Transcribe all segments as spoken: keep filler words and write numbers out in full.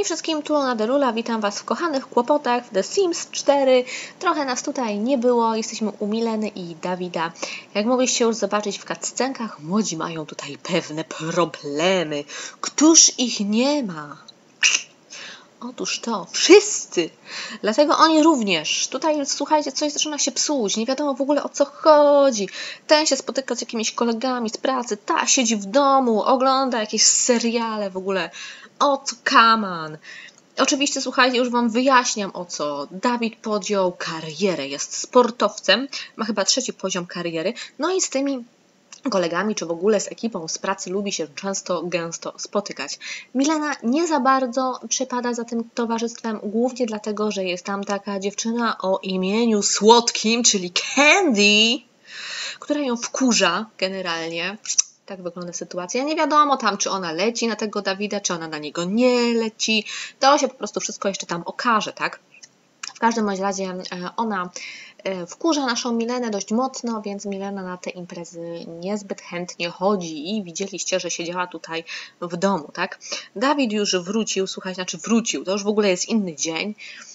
wszystkim, tu Ona Delula, witam Was w kochanych kłopotach w The Sims cztery. Trochę nas tutaj nie było, jesteśmy u Mileny i Dawida. Jak mogliście już zobaczyć w cutscenkach, młodzi mają tutaj pewne problemy. Któż ich nie ma? Otóż to, wszyscy! Dlatego oni również. Tutaj, słuchajcie, coś zaczyna się psuć, nie wiadomo w ogóle o co chodzi. Ten się spotyka z jakimiś kolegami z pracy, ta siedzi w domu, ogląda jakieś seriale w ogóle. O co, come on. Oczywiście, słuchajcie, już Wam wyjaśniam o co. Dawid podjął karierę, jest sportowcem, ma chyba trzeci poziom kariery, no i z tymi kolegami, czy w ogóle z ekipą z pracy lubi się często, gęsto spotykać. Milena nie za bardzo przepada za tym towarzystwem, głównie dlatego, że jest tam taka dziewczyna o imieniu słodkim, czyli Candy, która ją wkurza generalnie. Tak wygląda sytuacja. Nie wiadomo tam, czy ona leci na tego Dawida, czy ona na niego nie leci. To się po prostu wszystko jeszcze tam okaże, tak? W każdym bądź razie ona wkurza naszą Milenę dość mocno, więc Milena na te imprezy niezbyt chętnie chodzi i widzieliście, że siedziała tutaj w domu, tak? Dawid już wrócił, słuchajcie, znaczy wrócił, to już w ogóle jest inny dzień.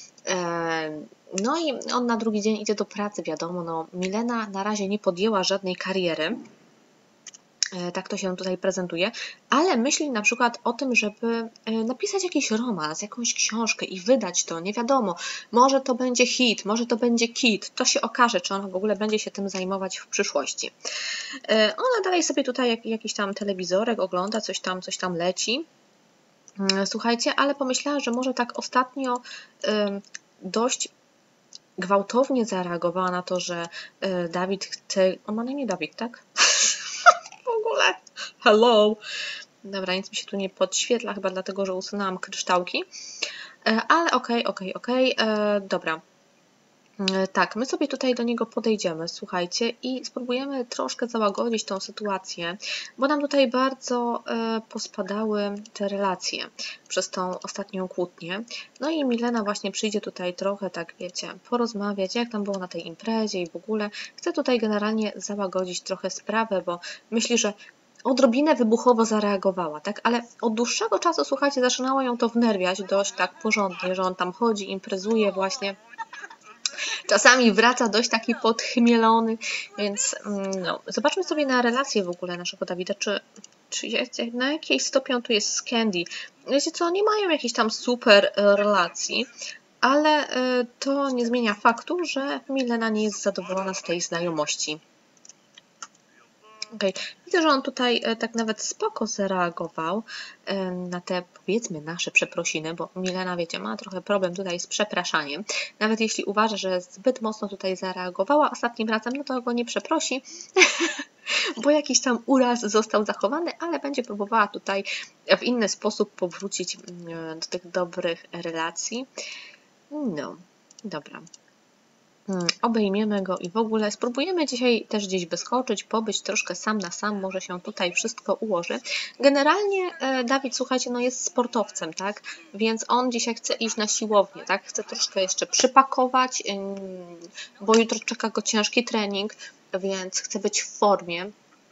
No i on na drugi dzień idzie do pracy, wiadomo, no Milena na razie nie podjęła żadnej kariery. Tak to się tutaj prezentuje, ale myśli na przykład o tym, żeby napisać jakiś romans, jakąś książkę i wydać to, nie wiadomo, może to będzie hit, może to będzie kit, to się okaże, czy ona w ogóle będzie się tym zajmować w przyszłości. Ona dalej sobie tutaj jakiś tam telewizorek ogląda, coś tam, coś tam leci, słuchajcie, ale pomyślała, że może tak ostatnio dość gwałtownie zareagowała na to, że Dawid chce, on ma na imię Dawid, tak? W ogóle, hello. Dobra, nic mi się tu nie podświetla, chyba dlatego, że usunęłam kryształki. Ale okej, okej, okej. Dobra. Tak, my sobie tutaj do niego podejdziemy, słuchajcie, i spróbujemy troszkę załagodzić tą sytuację, bo nam tutaj bardzo pospadały te relacje przez tą ostatnią kłótnię. No i Milena właśnie przyjdzie tutaj trochę, tak wiecie, porozmawiać, jak tam było na tej imprezie i w ogóle. Chcę tutaj generalnie załagodzić trochę sprawę, bo myśli, że odrobinę wybuchowo zareagowała, tak? Ale od dłuższego czasu, słuchajcie, zaczynało ją to wnerwiać dość tak porządnie, że on tam chodzi, imprezuje właśnie. Czasami wraca dość taki podchmielony, więc no, zobaczmy sobie na relację w ogóle naszego Dawida, czy, czy jest, na jakiej stopień tu jest z Candy. Wiecie co, nie mają jakichś tam super relacji, ale to nie zmienia faktu, że Milena nie jest zadowolona z tej znajomości. Okay. Widzę, że on tutaj tak nawet spoko zareagował na te, powiedzmy, nasze przeprosiny, bo Milena, wiecie, ma trochę problem tutaj z przepraszaniem. Nawet jeśli uważa, że zbyt mocno tutaj zareagowała ostatnim razem, no to go nie przeprosi, bo jakiś tam uraz został zachowany, ale będzie próbowała tutaj w inny sposób powrócić do tych dobrych relacji. No, dobra. Obejmiemy go i w ogóle spróbujemy dzisiaj też gdzieś wyskoczyć, pobyć troszkę sam na sam, może się tutaj wszystko ułoży. Generalnie Dawid, słuchajcie, no jest sportowcem, tak? Więc on dzisiaj chce iść na siłownię, tak? Chce troszkę jeszcze przypakować, bo jutro czeka go ciężki trening, więc chce być w formie.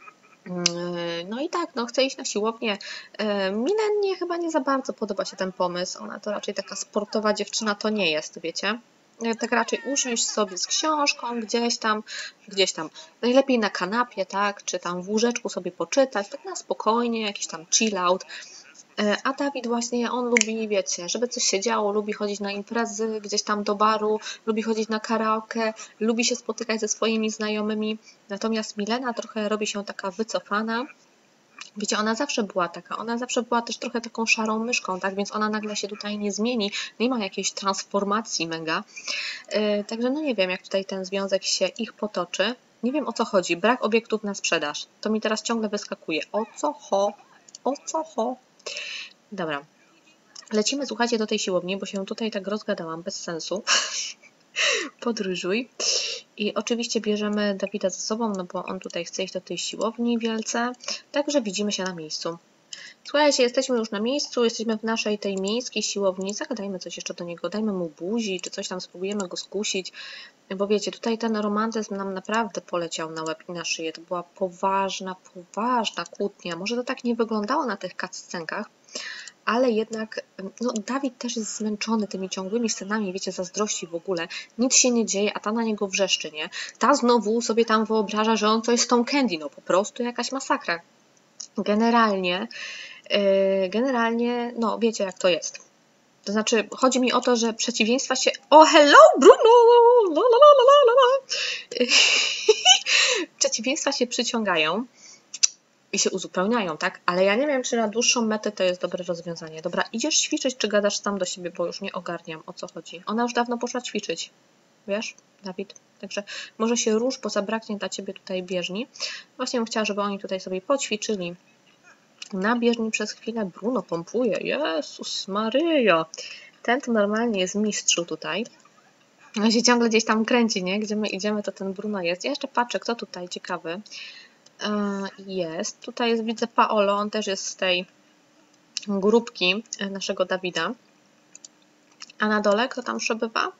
No i tak, no chce iść na siłownię. Milenie chyba nie za bardzo podoba się ten pomysł, ona to raczej taka sportowa dziewczyna to nie jest, wiecie? Tak raczej usiąść sobie z książką gdzieś tam, gdzieś tam, najlepiej na kanapie, tak, czy tam w łóżeczku sobie poczytać, tak na spokojnie, jakiś tam chill out. A Dawid właśnie, on lubi, wiecie, żeby coś się działo, lubi chodzić na imprezy, gdzieś tam do baru, lubi chodzić na karaoke, lubi się spotykać ze swoimi znajomymi, natomiast Milena trochę robi się taka wycofana. Wiecie, ona zawsze była taka, ona zawsze była też trochę taką szarą myszką, tak, więc ona nagle się tutaj nie zmieni, nie ma jakiejś transformacji mega, yy, także no nie wiem, jak tutaj ten związek się ich potoczy, nie wiem o co chodzi, brak obiektów na sprzedaż, to mi teraz ciągle wyskakuje, o co ho, o co ho, dobra, lecimy, słuchajcie, do tej siłowni, bo się tutaj tak rozgadałam, bez sensu. Podróżuj. I oczywiście bierzemy Dawida ze sobą, no bo on tutaj chce iść do tej siłowni wielce, także widzimy się na miejscu. Słuchajcie, jesteśmy już na miejscu, jesteśmy w naszej tej miejskiej siłowni, zagadajmy coś jeszcze do niego, dajmy mu buzi, czy coś tam, spróbujemy go skusić, bo wiecie, tutaj ten romantyzm nam naprawdę poleciał na łeb i na szyję, to była poważna, poważna kłótnia, może to tak nie wyglądało na tych cutscenkach, ale jednak no, Dawid też jest zmęczony tymi ciągłymi scenami, wiecie, zazdrości w ogóle. Nic się nie dzieje, a ta na niego wrzeszczy, nie? Ta znowu sobie tam wyobraża, że on coś z tą Candy, no po prostu jakaś masakra. Generalnie, yy, generalnie, no wiecie jak to jest. To znaczy, chodzi mi o to, że przeciwieństwa się... O, hello, Bruno! La, la, la, la, la, la. Przeciwieństwa się przyciągają i się uzupełniają, tak? Ale ja nie wiem, czy na dłuższą metę to jest dobre rozwiązanie. Dobra, idziesz ćwiczyć, czy gadasz sam do siebie, bo już nie ogarniam, o co chodzi. Ona już dawno poszła ćwiczyć. Wiesz, Dawid? Także może się rusz, bo zabraknie dla ciebie tutaj bieżni. Właśnie bym chciała, żeby oni tutaj sobie poćwiczyli na bieżni przez chwilę. Bruno pompuje. Jezus Maryja. Ten to normalnie jest mistrzu tutaj. On się ciągle gdzieś tam kręci, nie? Gdzie my idziemy, to ten Bruno jest. Ja jeszcze patrzę, kto tutaj ciekawy jest. Tutaj jest, widzę, Paolo. On też jest z tej grupki naszego Dawida. A na dole kto tam przebywa?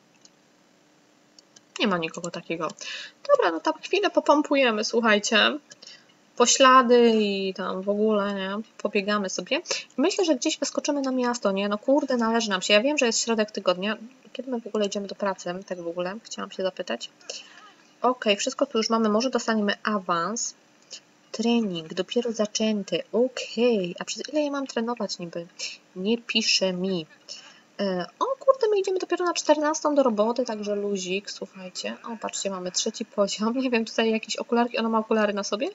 Nie ma nikogo takiego. Dobra, no tam chwilę popompujemy, słuchajcie. Poślady i tam w ogóle, nie? Pobiegamy sobie. Myślę, że gdzieś wyskoczymy na miasto, nie? No kurde, należy nam się. Ja wiem, że jest środek tygodnia. Kiedy my w ogóle idziemy do pracy? Tak w ogóle, chciałam się zapytać. Ok, wszystko tu już mamy. Może dostaniemy awans. Trening, dopiero zaczęty. Ok, a przez ile ja mam trenować niby? Nie pisze mi. E, o kurde, my idziemy dopiero na czternastą do roboty, także luzik, słuchajcie. O, patrzcie, mamy trzeci poziom. Nie wiem, tutaj jakieś okularki. Ona ma okulary na sobie?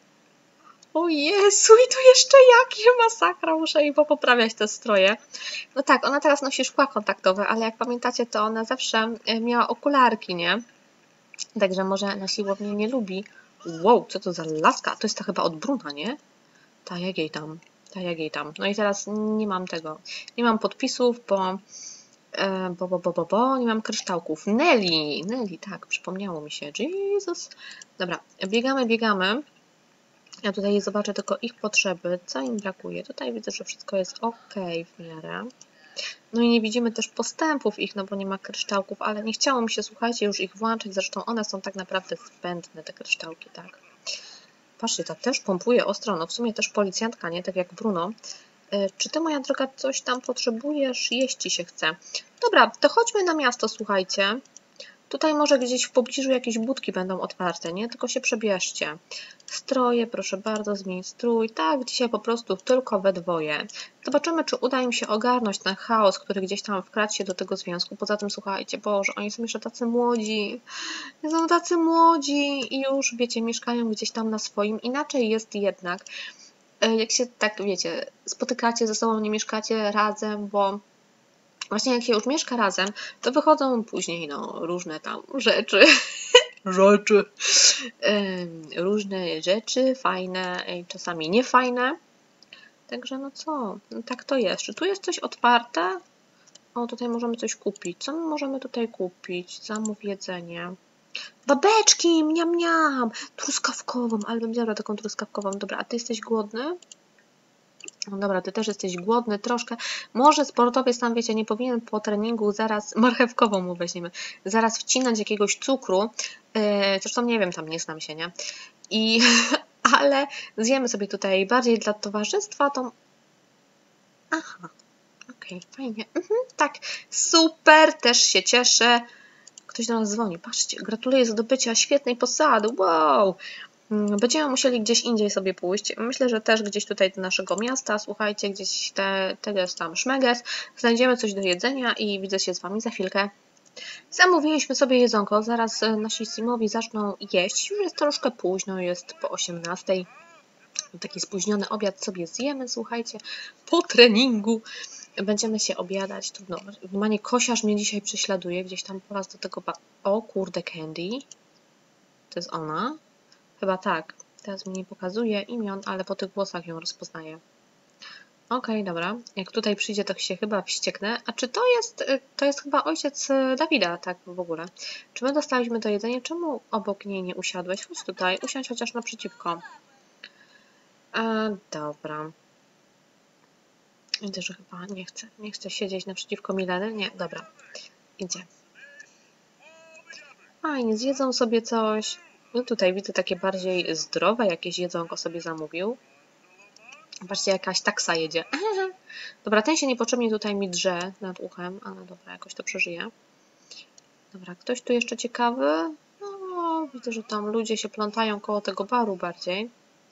O Jezu, i tu jeszcze jakie masakra, muszę jej poprawiać te stroje. No tak, ona teraz nosi szkła kontaktowe, ale jak pamiętacie, to ona zawsze miała okularki, nie? Także może na siłowni nie lubi. Wow, co to za laska? To jest ta chyba od Bruna, nie? Ta jak jej tam, ta jak jej tam. No i teraz nie mam tego, nie mam podpisów, bo, bo, bo, bo, bo, bo nie mam kryształków. Nelly, Nelly, tak, przypomniało mi się. Jezus. Dobra, biegamy, biegamy. Ja tutaj zobaczę tylko ich potrzeby, co im brakuje. Tutaj widzę, że wszystko jest ok w miarę. No i nie widzimy też postępów ich, no bo nie ma kryształków, ale nie chciało mi się, słuchajcie, już ich włączyć. Zresztą one są tak naprawdę zbędne, te kryształki, tak. Patrzcie, ta też pompuje ostro, no w sumie też policjantka, nie? Tak jak Bruno. Yy, czy ty, moja droga, coś tam potrzebujesz? Jeść ci się chce. Dobra, to chodźmy na miasto, słuchajcie. Tutaj może gdzieś w pobliżu jakieś budki będą otwarte, nie? Tylko się przebierzcie. Stroje, proszę bardzo, zmień strój. Tak, dzisiaj po prostu tylko we dwoje. Zobaczymy, czy uda im się ogarnąć ten chaos, który gdzieś tam wkradł się do tego związku. Poza tym, słuchajcie, Boże, oni są jeszcze tacy młodzi. Są tacy młodzi i już, wiecie, mieszkają gdzieś tam na swoim. Inaczej jest jednak, jak się tak, wiecie, spotykacie ze sobą, nie mieszkacie razem, bo właśnie jak się już mieszka razem, to wychodzą później no, różne tam rzeczy. rzeczy. Różne rzeczy, fajne, czasami niefajne. Także no co, no tak to jest. Czy tu jest coś otwarte? O, tutaj możemy coś kupić. Co my możemy tutaj kupić? Zamów jedzenie. Babeczki, miam, miam. Truskawkową, ale bym zjadła taką truskawkową. Dobra, a ty jesteś głodny? No dobra, ty też jesteś głodny troszkę. Może sportowiec tam, wiecie, nie powinien po treningu zaraz, marchewkową mu weźmiemy, zaraz wcinać jakiegoś cukru. Yy, zresztą nie wiem, tam nie znam się, nie? I, ale zjemy sobie tutaj bardziej dla towarzystwa tą... Aha, okej, okay, fajnie. Mhm, tak, super, też się cieszę. Ktoś do nas dzwoni, patrzcie, gratuluję zdobycia świetnej posady, wow! Będziemy musieli gdzieś indziej sobie pójść. Myślę, że też gdzieś tutaj do naszego miasta, słuchajcie, gdzieś te, teges tam szmeges, znajdziemy coś do jedzenia i widzę się z Wami za chwilkę. Zamówiliśmy sobie jedzonko, zaraz nasi simowi zaczną jeść. Już jest troszkę późno, jest po osiemnastej. Taki spóźniony obiad sobie zjemy, słuchajcie, po treningu. Będziemy się obiadać, trudno. Normalnie kosiarz mnie dzisiaj prześladuje, gdzieś tam po raz do tego... O kurde, Candy. To jest ona. Chyba tak. Teraz mi nie pokazuje imion, ale po tych włosach ją rozpoznaję. Okej, okay, dobra. Jak tutaj przyjdzie, to się chyba wścieknę. A czy to jest... To jest chyba ojciec Dawida, tak w ogóle. Czy my dostaliśmy to jedzenie? Czemu obok niej nie usiadłeś? Chodź tutaj. Usiądź chociaż naprzeciwko. E, dobra. Widzę, że chyba nie chce. Nie chce siedzieć naprzeciwko Mileny. Nie, dobra. Idzie. Fajnie, zjedzą sobie coś. No tutaj widzę takie bardziej zdrowe, jakieś jedzonko sobie zamówił. Patrzcie, jakaś taksa jedzie. Dobra, ten się niepotrzebnie tutaj mi drze nad uchem, ale dobra, jakoś to przeżyje. Dobra, ktoś tu jeszcze ciekawy? No, widzę, że tam ludzie się plątają koło tego baru bardziej.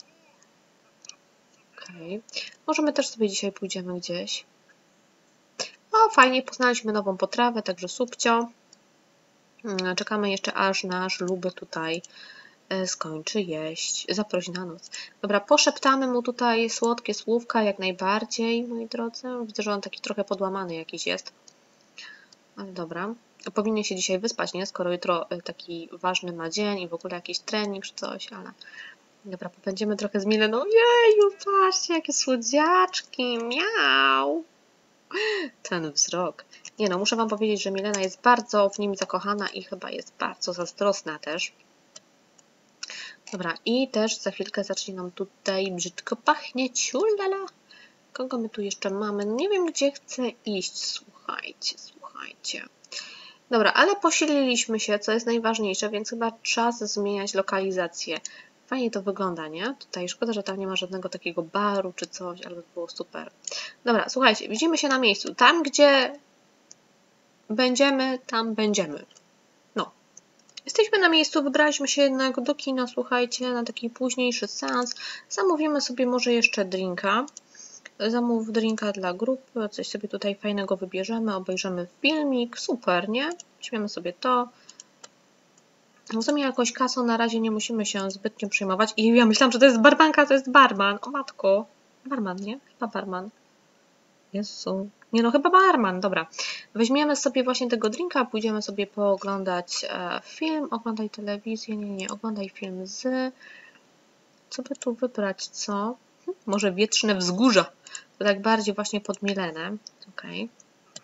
Okej. Okay. Może my też sobie dzisiaj pójdziemy gdzieś. O, fajnie, poznaliśmy nową potrawę, także subcio. Czekamy jeszcze, aż nasz luby tutaj skończy jeść. Zaproś na noc. Dobra, poszeptamy mu tutaj słodkie słówka, jak najbardziej, moi drodzy. Widzę, że on taki trochę podłamany jakiś jest. Ale dobra. Powinien się dzisiaj wyspać, nie? Skoro jutro taki ważny ma dzień i w ogóle jakiś trening czy coś, ale... Dobra, popędzimy trochę z Mileną. Jeju, patrzcie, jakie słodziaczki. Miau. Ten wzrok. Nie no, muszę wam powiedzieć, że Milena jest bardzo w nim zakochana i chyba jest bardzo zazdrosna też. Dobra, i też za chwilkę zacznie nam tutaj brzydko pachnieć. Ulala. Kogo my tu jeszcze mamy? Nie wiem, gdzie chcę iść. Słuchajcie, słuchajcie. Dobra, ale posililiśmy się, co jest najważniejsze, więc chyba czas zmieniać lokalizację. Fajnie to wygląda, nie? Tutaj szkoda, że tam nie ma żadnego takiego baru czy coś, ale by było super. Dobra, słuchajcie, widzimy się na miejscu. Tam, gdzie będziemy, tam będziemy. No. Jesteśmy na miejscu, wybraliśmy się jednak do kina, słuchajcie, na taki późniejszy seans. Zamówimy sobie może jeszcze drinka. Zamów drinka dla grupy, coś sobie tutaj fajnego wybierzemy, obejrzymy filmik. Super, nie? Weźmiemy sobie to. W sumie jakoś kasą na razie nie musimy się zbytnio przejmować. I ja myślałam, że to jest barmanka, to jest barman. O matko. Barman, nie? Chyba barman. Jezu. Nie no, chyba barman. Dobra. Weźmiemy sobie właśnie tego drinka, pójdziemy sobie pooglądać e, film. Oglądaj telewizję. Nie, nie, oglądaj film z... Co by tu wybrać, co? Hm, może Wietrzne Wzgórza. To tak bardziej właśnie pod Milenę. Okej. Okay.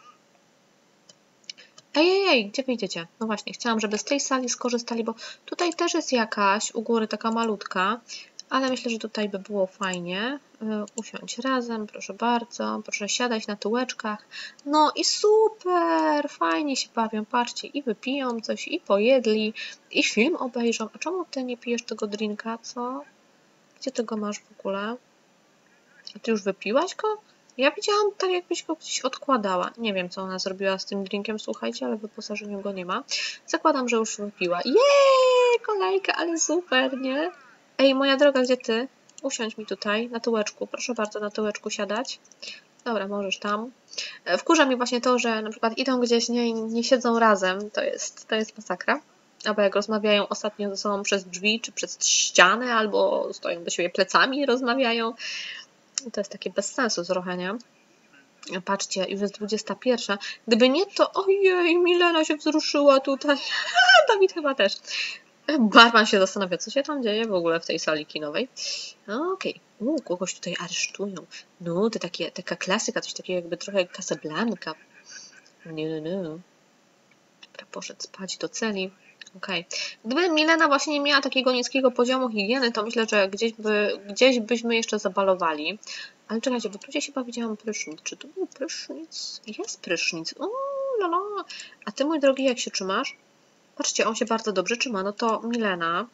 Ej, ej, ej, gdzie wyjdziecie? No właśnie, chciałam, żeby z tej sali skorzystali, bo tutaj też jest jakaś, u góry taka malutka, ale myślę, że tutaj by było fajnie. Yy, usiądź razem, proszę bardzo, proszę siadać na tyłeczkach. No i super, fajnie się bawią, patrzcie, i wypiją coś, i pojedli, i film obejrzą. A czemu ty nie pijesz tego drinka, co? Gdzie ty go masz w ogóle? A ty już wypiłaś go? Ja widziałam tak, jakbyś go gdzieś odkładała. Nie wiem, co ona zrobiła z tym drinkiem, słuchajcie, ale w wyposażeniu go nie ma. Zakładam, że już wypiła. Jej, kolejka, ale super, nie? Ej, moja droga, gdzie ty? Usiądź mi tutaj, na tyłeczku. Proszę bardzo, na tyłeczku siadać. Dobra, możesz tam. Wkurza mnie właśnie to, że na przykład idą gdzieś, nie, nie siedzą razem. To jest, to jest masakra. Albo jak rozmawiają ostatnio ze sobą przez drzwi, czy przez ścianę, albo stoją do siebie plecami i rozmawiają. To jest takie bez sensu trochę, nie? Patrzcie, już jest dwudziesta pierwsza. Gdyby nie to... Ojej, Milena się wzruszyła tutaj. Dawid chyba też. Barman się zastanawia, co się tam dzieje w ogóle w tej sali kinowej. Okej. Okay. Kogoś tutaj aresztują. No, to takie, taka klasyka, coś takiego jakby trochę Casablanca. Nie, nie, nie. Dobra, poszedł spać do celi. Okej. Okay. Gdyby Milena właśnie nie miała takiego niskiego poziomu higieny, to myślę, że gdzieś, by, gdzieś byśmy jeszcze zabalowali. Ale czekajcie, bo tu gdzieś chyba widziałam prysznic. Czy tu był prysznic? Jest prysznic. O, la, la. A ty, mój drogi, jak się trzymasz? Patrzcie, on się bardzo dobrze trzyma. No to Milena,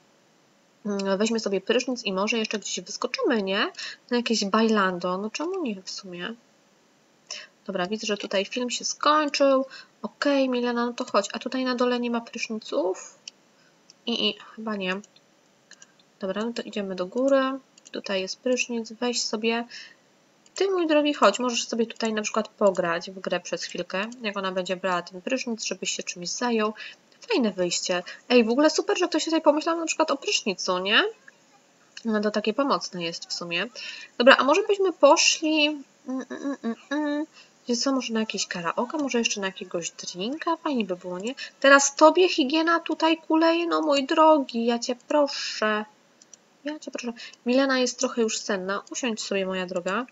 weźmy sobie prysznic i może jeszcze gdzieś wyskoczymy, nie? Na jakieś bailando. No czemu nie w sumie? Dobra, widzę, że tutaj film się skończył. Okej, okay, Milena, no to chodź. A tutaj na dole nie ma pryszniców? I, i chyba nie. Dobra, no to idziemy do góry. Tutaj jest prysznic. Weź sobie. Ty, mój drogi, chodź. Możesz sobie tutaj na przykład pograć w grę przez chwilkę. Jak ona będzie brała ten prysznic, żebyś się czymś zajął. Fajne wyjście. Ej, w ogóle super, że ktoś tutaj pomyślał na przykład o prysznicu, nie? No to takie pomocne jest w sumie. Dobra, a może byśmy poszli... Mm, mm, mm, mm. Gdzie co, może na jakieś karaoke, może jeszcze na jakiegoś drinka? Fajnie by było, nie? Teraz tobie higiena tutaj kuleje, no mój drogi, ja cię proszę. Ja cię proszę. Milena jest trochę już senna. Usiądź sobie, moja droga.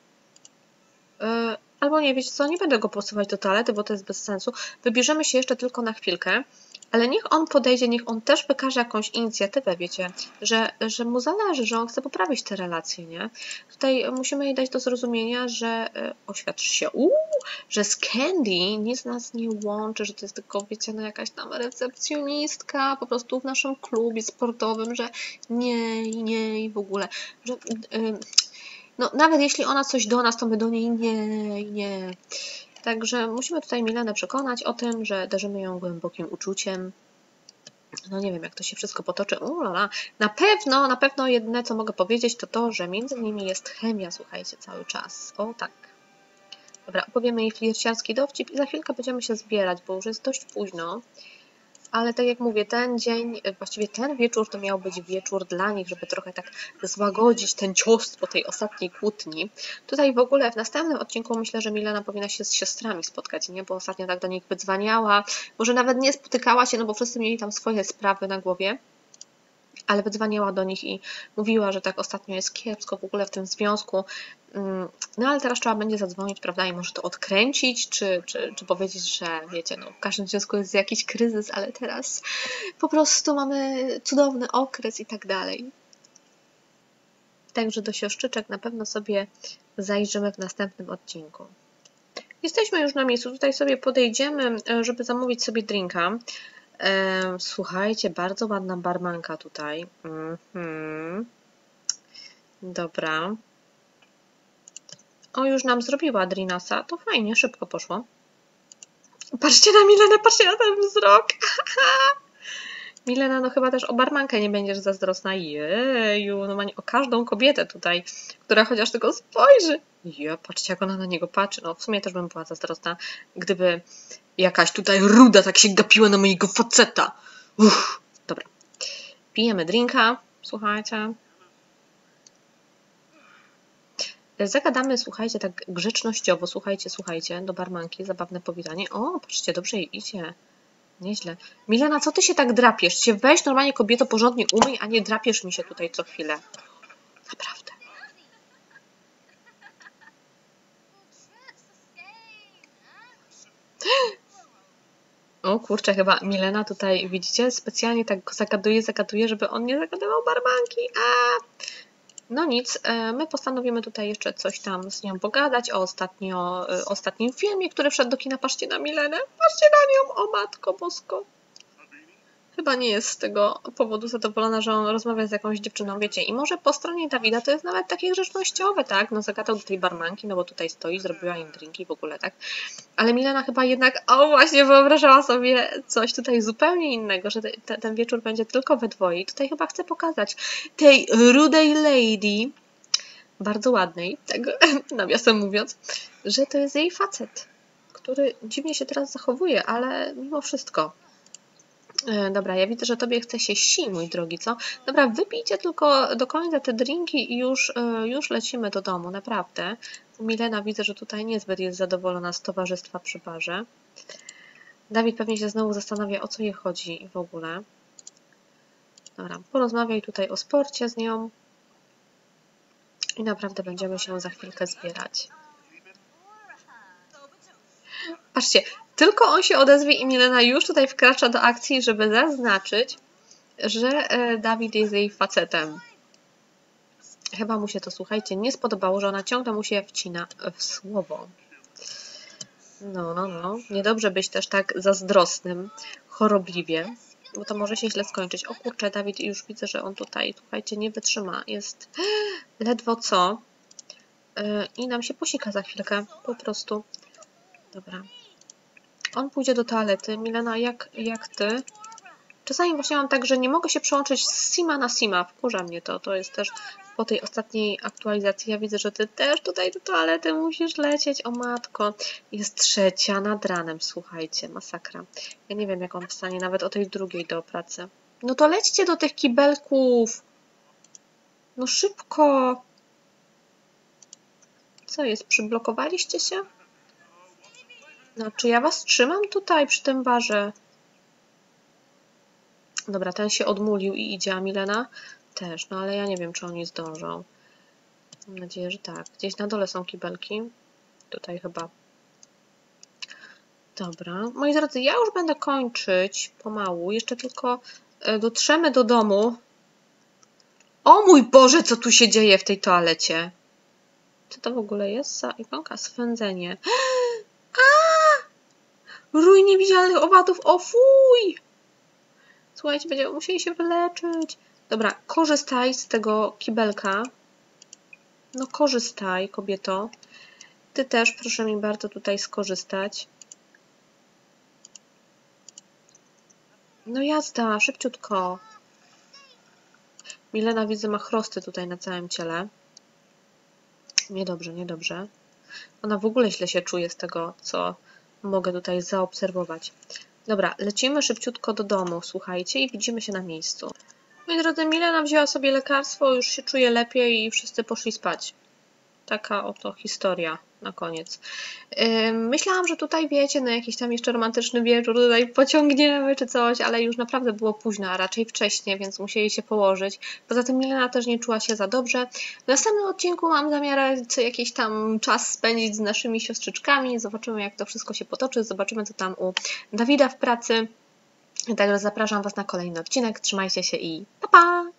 Yy, albo nie, wiecie co, nie będę go posuwać do toalety, bo to jest bez sensu. Wybierzemy się jeszcze tylko na chwilkę. Ale niech on podejdzie, niech on też wykaże jakąś inicjatywę, wiecie, że, że mu zależy, że on chce poprawić te relacje, nie? Tutaj musimy jej dać do zrozumienia, że y, oświadczy się, uuu, że z Candy nic nas nie łączy, że to jest tylko, wiecie, no jakaś tam recepcjonistka po prostu w naszym klubie sportowym, że nie, nie i w ogóle, że... Y, no nawet jeśli ona coś do nas, to my do niej nie, nie. Także musimy tutaj Milenę przekonać o tym, że darzymy ją głębokim uczuciem. No nie wiem, jak to się wszystko potoczy. Ulala. Na pewno, na pewno jedyne, co mogę powiedzieć, to to, że między nimi jest chemia, słuchajcie, cały czas. O tak. Dobra, opowiemy jej flirciarski dowcip i za chwilkę będziemy się zbierać, bo już jest dość późno. Ale tak jak mówię, ten dzień, właściwie ten wieczór to miał być wieczór dla nich, żeby trochę tak złagodzić ten cios po tej ostatniej kłótni. Tutaj w ogóle w następnym odcinku myślę, że Milena powinna się z siostrami spotkać, nie? Bo ostatnio tak do nich wydzwaniała. Może nawet nie spotykała się, no bo wszyscy mieli tam swoje sprawy na głowie. Ale wydzwaniała do nich i mówiła, że tak ostatnio jest kiepsko w ogóle w tym związku. No ale teraz trzeba będzie zadzwonić, prawda, i może to odkręcić, czy, czy, czy powiedzieć, że wiecie, no w każdym związku jest jakiś kryzys, ale teraz po prostu mamy cudowny okres i tak dalej. Także do siostrzyczek na pewno sobie zajrzymy w następnym odcinku. Jesteśmy już na miejscu, tutaj sobie podejdziemy, żeby zamówić sobie drinka. Słuchajcie, bardzo ładna barmanka tutaj. Mhm. Dobra. O, już nam zrobiła Drinasa. To fajnie, szybko poszło. Patrzcie na Milenę, patrzcie na ten wzrok. Milena, no chyba też o barmankę nie będziesz zazdrosna. Jeju, no o każdą kobietę tutaj, która chociaż tylko spojrzy. Je, patrzcie, jak ona na niego patrzy. No w sumie też bym była zazdrosna, gdyby jakaś tutaj ruda tak się gapiła na mojego faceta. Uff, dobra. Pijemy drinka, słuchajcie. Zagadamy, słuchajcie, tak grzecznościowo, słuchajcie, słuchajcie, do barmanki, zabawne powitanie. O, patrzcie, dobrze jej idzie. Nieźle. Milena, co ty się tak drapiesz? Się weź normalnie, kobieto, porządnie umyj, a nie drapiesz mi się tutaj co chwilę. Naprawdę. O kurczę, chyba Milena tutaj, widzicie, specjalnie tak go zagaduje, zagaduje, żeby on nie zagadywał barmanki. A! No nic, my postanowimy tutaj jeszcze coś tam z nią pogadać o ostatnio, o ostatnim filmie, który wszedł do kina. Patrzcie na Milenę, patrzcie na nią, o matko bosko. Chyba nie jest z tego powodu zadowolona, że on rozmawia z jakąś dziewczyną, wiecie. I może po stronie Dawida to jest nawet takie grzecznościowe, tak? No zagadał do tej barmanki, no bo tutaj stoi, zrobiła im drinki w ogóle, tak? Ale Milena chyba jednak, o właśnie, wyobrażała sobie coś tutaj zupełnie innego, że te, ten wieczór będzie tylko we dwoje. I tutaj chyba chce pokazać tej rudej lady, bardzo ładnej, tak nawiasem mówiąc, że to jest jej facet, który dziwnie się teraz zachowuje, ale mimo wszystko. Dobra, ja widzę, że tobie chce się si, mój drogi, co? Dobra, wypijcie tylko do końca te drinki i już, już lecimy do domu, naprawdę. Milena widzę, że tutaj niezbyt jest zadowolona z towarzystwa przy barze. Dawid pewnie się znowu zastanawia, o co jej chodzi i w ogóle. Dobra, porozmawiaj tutaj o sporcie z nią. I naprawdę będziemy się za chwilkę zbierać. Patrzcie, tylko on się odezwie i Milena już tutaj wkracza do akcji, żeby zaznaczyć, że Dawid jest jej facetem. Chyba mu się to, słuchajcie, nie spodobało, że ona ciągle mu się wcina w słowo. No, no, no. Niedobrze być też tak zazdrosnym, chorobliwie, bo to może się źle skończyć. O kurczę, Dawid, już widzę, że on tutaj, słuchajcie, nie wytrzyma. Jest ledwo co. I nam się posika za chwilkę, po prostu. Dobra. On pójdzie do toalety. Milena, jak, jak ty? Czasami właśnie mam tak, że nie mogę się przełączyć z Sima na Sima. Wkurza mnie to. To jest też po tej ostatniej aktualizacji. Ja widzę, że ty też tutaj do toalety musisz lecieć. O matko. Jest trzecia nad ranem. Słuchajcie, masakra. Ja nie wiem, jak on wstanie nawet o tej drugiej do pracy. No to lećcie do tych kibelków. No szybko. Co jest? Przyblokowaliście się? No, czy ja was trzymam tutaj przy tym barze? Dobra, ten się odmulił i idzie, a Milena też, no ale ja nie wiem, czy oni zdążą. Mam nadzieję, że tak. Gdzieś na dole są kibelki. Tutaj chyba. Dobra. Moi drodzy, ja już będę kończyć pomału. Jeszcze tylko dotrzemy do domu. O mój Boże, co tu się dzieje w tej toalecie? Co to w ogóle jest za ikonka? Swędzenie. Rój niewidzialnych owadów, o fuj! Słuchajcie, będziemy musieli się wyleczyć. Dobra, korzystaj z tego kibelka. No korzystaj, kobieto. Ty też proszę mi bardzo tutaj skorzystać. No jazda, szybciutko. Milena widzę ma chrosty tutaj na całym ciele. Niedobrze, niedobrze. Ona w ogóle źle się czuje z tego, co mogę tutaj zaobserwować. Dobra, lecimy szybciutko do domu, słuchajcie, i widzimy się na miejscu. Moi drodzy, Milena wzięła sobie lekarstwo, już się czuje lepiej i wszyscy poszli spać. Taka oto historia na koniec. Yy, myślałam, że tutaj wiecie, na jakiś tam jeszcze romantyczny wieczór tutaj pociągniemy czy coś, ale już naprawdę było późno, a raczej wcześnie, więc musieli się położyć. Poza tym Milena też nie czuła się za dobrze. W następnym odcinku mam zamiar co jakiś tam czas spędzić z naszymi siostrzyczkami. Zobaczymy, jak to wszystko się potoczy. Zobaczymy, co tam u Dawida w pracy. Także zapraszam Was na kolejny odcinek. Trzymajcie się i pa pa!